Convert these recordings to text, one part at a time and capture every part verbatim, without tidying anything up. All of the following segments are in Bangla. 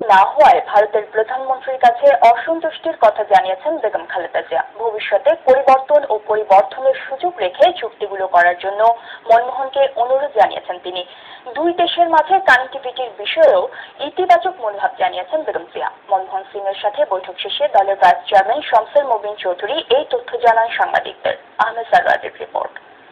না হওয়ায় ভারতের প্রধানমন্ত্রীর কাছে অসন্তুষ্টির কথা জানিয়েছেন বেগম খালেদা জিয়া। ভবিষ্যতে পরিবর্তন ও পরিবর্তনের সুযোগ রেখে চুক্তিগুলো করার জন্য মনমোহনকে অনুরোধ জানিয়েছেন তিনি। দুই দেশের মাঝে কানেক্টিভিটির বিষয়েও ইতিবাচক মনোভাব জানিয়েছেন বেগম জিয়া। মনমোহন সিং এর সাথে বৈঠক শেষে দলের ভাইস চেয়ারম্যান শমসের মোবিন চৌধুরী এই তথ্য জানান সাংবাদিকদের। আহমেদ সারওয়ারের রিপোর্ট।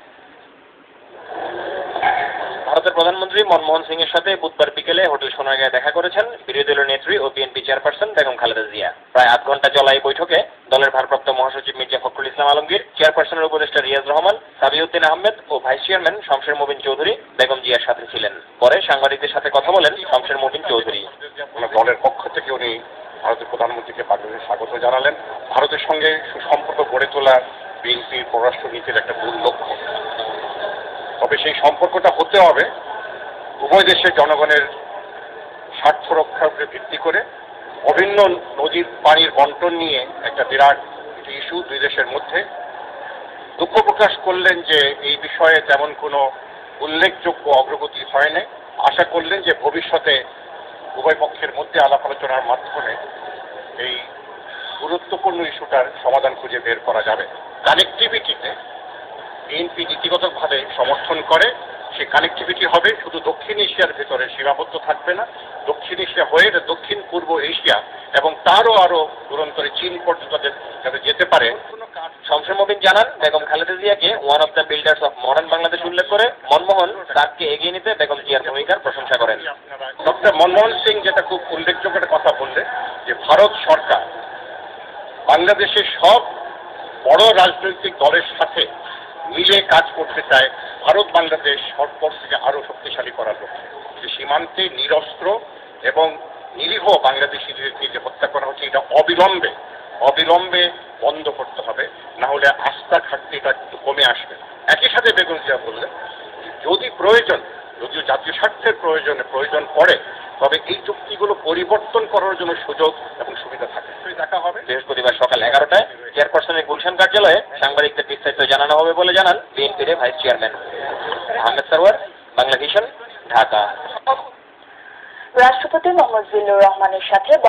ভারতের প্রধানমন্ত্রী মনমোহন সিং এর সাথে বুধবার বিকেলে হোটেল সোনারগাঁয়ে দেখা করেছেন বিরোধী দলীয় নেত্রী ও বিএনপি চেয়ারপারসন বেগম খালেদা জিয়া। প্রায় আধ ঘন্টা চলা এই বৈঠকে দলের ভারপ্রাপ্ত মহাসচিব মির্জা ফখরুল ইসলাম আলমগীর, চেয়ারপারসনের উপদেষ্টা রিয়াজ রহমান, সাবিউদ্দিন আহমেদ ও ভাইস চেয়ারম্যান শমসের মোবিন চৌধুরী বেগম জিয়ার সাথে ছিলেন। পরে সাংবাদিকদের সাথে কথা বলেন শমসের মোবিন চৌধুরী। দলের পক্ষ থেকে উনি ভারতের প্রধানমন্ত্রীকে বাংলাদেশে স্বাগত জানালেন। ভারতের সঙ্গে সুসম্পর্ক গড়ে তোলা বিএনপির পররাষ্ট্র নীতির একটা মূল লক্ষ্য। তবে সেই সম্পর্কটা হতে হবে উভয় দেশের জনগণের স্বার্থ রক্ষার উপরে ভিত্তি করে। অভিন্ন নদীর পানির বন্টন নিয়ে একটা বিরাট ইস্যু দুই দেশের মধ্যে। দুঃখ প্রকাশ করলেন যে এই বিষয়ে তেমন কোনো উল্লেখযোগ্য অগ্রগতি হয়নি। আশা করলেন যে ভবিষ্যতে উভয় পক্ষের মধ্যে আলাপ আলোচনার মাধ্যমে এই গুরুত্বপূর্ণ ইস্যুটার সমাধান খুঁজে বের করা যাবে। কানেক্টিভিটিতে বিএনপি নীতিগতভাবে সমর্থন করে। সে কানেক্টিভিটি হবে শুধু দক্ষিণ এশিয়ার ভেতরে সীমাবদ্ধ থাকবে না, দক্ষিণ এশিয়া হয়ে দক্ষিণ পূর্ব এশিয়া এবং তারও আরো দূরান্তরে চীন পর্যন্ত যাতে যেতে পারে। শমসের মোবিন জানান বেগম খালেদা জিয়াকে one of the builders of modern Bangladesh উল্লেখ করে মনমোহন তাকে এগিয়ে নিতে বেগম জিয়ার ভূমিকার প্রশংসা করেন। ডক্টর মনমোহন সিং যেটা খুব উল্লেখযোগ্য একটা কথা বললেন যে ভারত সরকার বাংলাদেশের সব বড় রাজনৈতিক দলের সাথে মিলে কাজ করতে চায় ভারত বাংলাদেশ সম্পর্ককে আরো শক্তিশালী করার লক্ষ্যে। যে সীমান্তে নিরস্ত্র এবং নিরীহ বাংলাদেশিদেরকে যে হত্যা করা হচ্ছে এটা অবিলম্বে অবিলম্বে বন্ধ করতে হবে, না হলে আস্থা ঘাটতিটা একটু কমে আসবে। একই সাথে বেগম জিয়া বললেন যদি প্রয়োজন, যদিও জাতীয় স্বার্থের প্রয়োজনে প্রয়োজন পড়ে, তবে এই চুক্তিগুলো পরিবর্তন করার জন্য সুযোগ এবং সুবিধা থাকে। দেখা হবে বৃহস্পতিবার সকাল এগারোটায় চেয়ারপারসনের গুলশান কার্যালয়ে সাংবাদিকদের বিস্তারিত জানানো হবে বলে জানান বিএনপির ভাইস চেয়ারম্যান। আহমেদ সারওয়ার, বাংলা ভিশন, ঢাকা। রাষ্ট্রপতি মোহাম্মদ জিল্লুর রহমানের সাথে